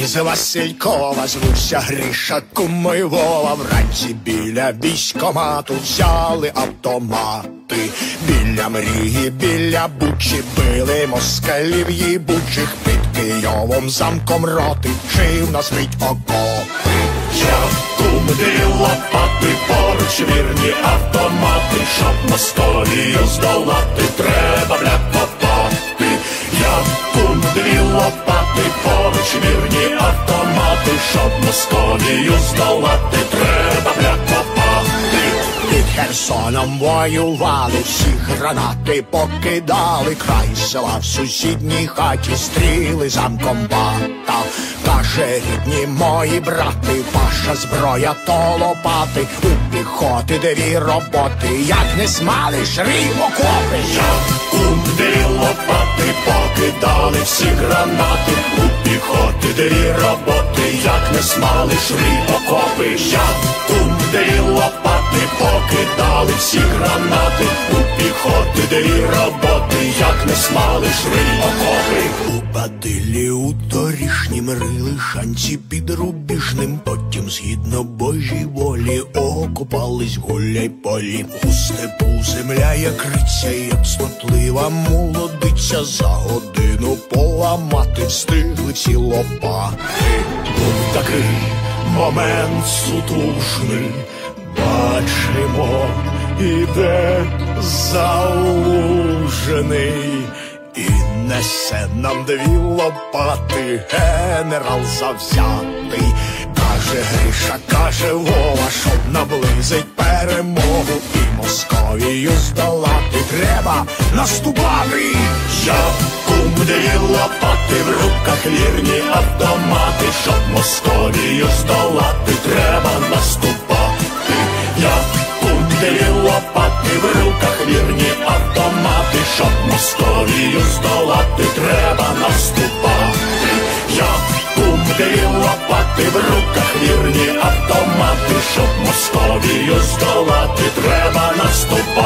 з Василькова, звуся Гриша, кумо й Вова. Вранці біля військкомату взяли автомати. Біля Мрії, біля Бучі били москалів їбучих. Під Києвом замком роти шив на світ окопи. Я кум дві лопати, поруч вірні автомати. Щоб Московію здолати, треба, бля, копати. Я кум дві лопати, поруч вірні автомати. Щоб Московію здолати, треба, бля, копати. Під Херсоном воювали, всі гранати покидали. Край села в сусідній хаті стріли замкомбата. Каже, рідні мої брати, ваша зброя то лопати. У піхоти дві роботи, як не смалиш, рій окопи. Я кум дві лопати, покидали всі гранати. У піхоти дві роботи, як не смалиш, рій окопи. Я кум дві лопати, покидали всі гранати. У піхоти дві роботи, як не смалиш, рий окопи. У Бадилі у торішнім рили шанці під Рубіжним. Потім згідно Божій волі окопались гуляй полі. У степу земля як риця, як снотлива молодиця. За годину поламати встигли всі лопати. Був такий момент сутужний, бачимо, іде Залужний. І несе нам дві лопати генерал завзятий. Каже Гриша, каже Вова, щоб наблизить перемогу і Московію здолати, треба наступати. Я кум дві лопати, в руках вірні автомати. Щоб Московію здолати, треба наступати. Я кум дві лопати, в руках вірні автомати. Щоб Московію здолати, треба наступати. Я кум дві лопати, в руках вірні автомати. Щоб Московію здолати, треба наступати.